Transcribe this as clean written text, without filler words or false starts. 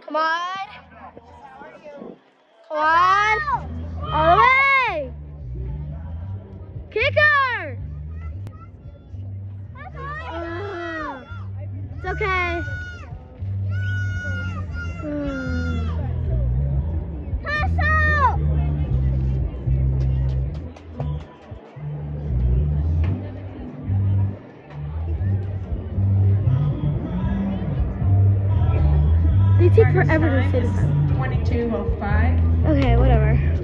Come on. Come on. All the way. Kicker. It's okay. Pass out. They take forever to say this. 22:05. Okay, whatever.